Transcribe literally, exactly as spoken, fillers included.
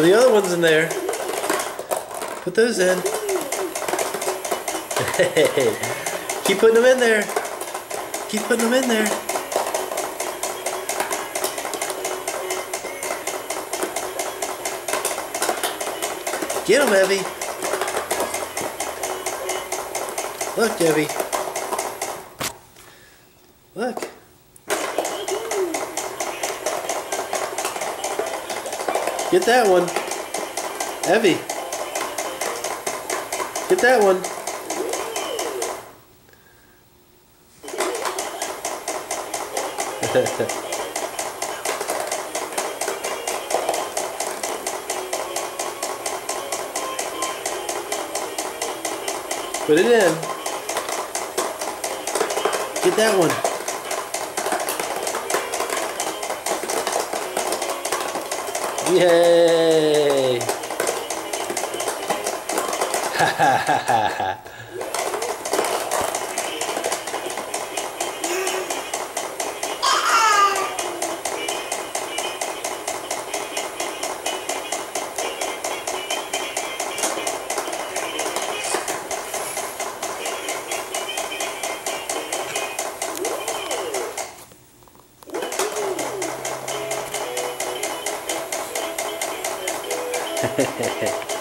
Put the other ones in there. Put those in. Hey, keep putting them in there. Keep putting them in there. Get them, Evie. Look, Evie. Look. Get that one. Evie. Get that one. Put it in. Get that one. Yay! Ha ha ha ha ha. Hehehe